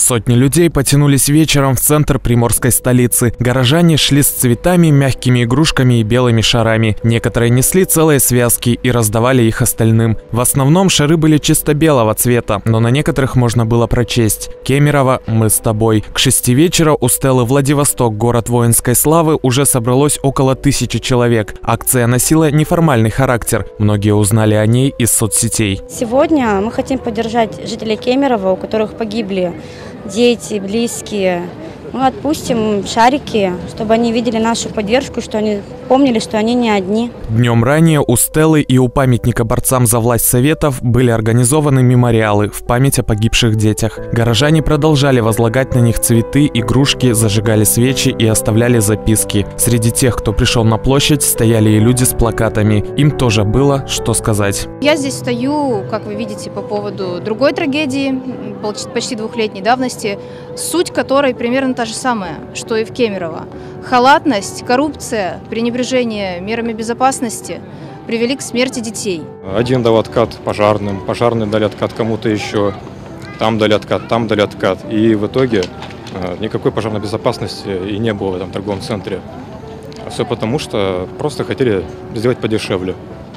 Сотни людей потянулись вечером в центр приморской столицы. Горожане шли с цветами, мягкими игрушками и белыми шарами. Некоторые несли целые связки и раздавали их остальным. В основном шары были чисто белого цвета, но на некоторых можно было прочесть: «Кемерово, мы с тобой». К 6 вечера у стелы «Владивосток, город воинской славы» уже собралось около 1000 человек. Акция носила неформальный характер. Многие узнали о ней из соцсетей. Сегодня мы хотим поддержать жителей Кемерово, у которых погибли дети, близкие. Мы отпустим шарики, чтобы они видели нашу поддержку, что они помнили, что они не одни. Днем ранее у стелы и у памятника борцам за власть Советов были организованы мемориалы в память о погибших детях. Горожане продолжали возлагать на них цветы, игрушки, зажигали свечи и оставляли записки. Среди тех, кто пришел на площадь, стояли и люди с плакатами. Им тоже было что сказать. Я здесь стою, как вы видите, по поводу другой трагедии, почти 2-летней давности, суть которой примерно та же самая, что и в Кемерово. Халатность, коррупция, пренебрежение мерами безопасности привели к смерти детей. Один дал откат пожарным, пожарные дали откат кому-то еще, там дали откат, там дали откат. И в итоге никакой пожарной безопасности и не было в этом торговом центре. Все потому, что просто хотели сделать подешевле.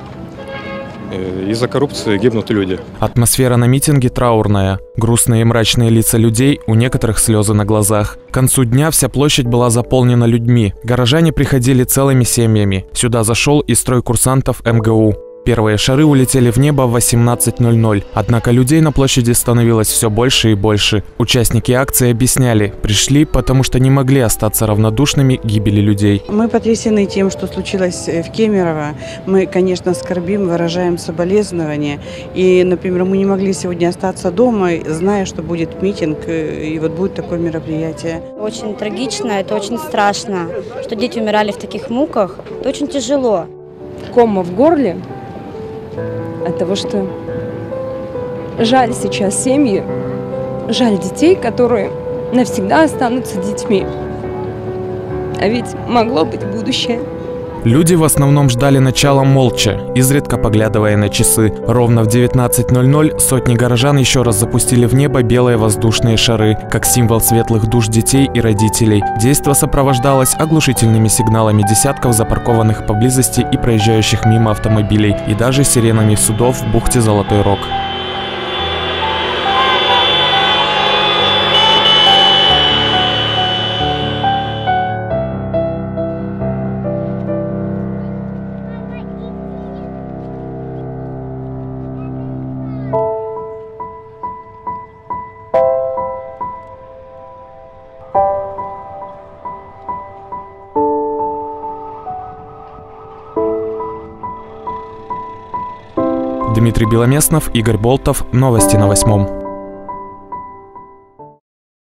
Из-за коррупции гибнут люди. Атмосфера на митинге траурная. Грустные и мрачные лица людей, у некоторых слезы на глазах. К концу дня вся площадь была заполнена людьми. Горожане приходили целыми семьями. Сюда зашел и строй курсантов МГУ. Первые шары улетели в небо в 18:00. Однако людей на площади становилось все больше и больше. Участники акции объясняли: пришли, потому что не могли остаться равнодушными к гибели людей. Мы потрясены тем, что случилось в Кемерово. Мы, конечно, скорбим, выражаем соболезнования. И, например, мы не могли сегодня остаться дома, зная, что будет митинг и вот будет такое мероприятие. Очень трагично, это очень страшно, что дети умирали в таких муках. Это очень тяжело. Кома в горле от того, что жаль сейчас семьи, жаль детей, которые навсегда останутся детьми. А ведь могло быть будущее. Люди в основном ждали начала молча, изредка поглядывая на часы. Ровно в 19:00 сотни горожан еще раз запустили в небо белые воздушные шары, как символ светлых душ детей и родителей. Действо сопровождалось оглушительными сигналами десятков запаркованных поблизости и проезжающих мимо автомобилей, и даже сиренами судов в бухте Золотой Рог. Дмитрий Беломеснов, Игорь Болтов. Новости на 8.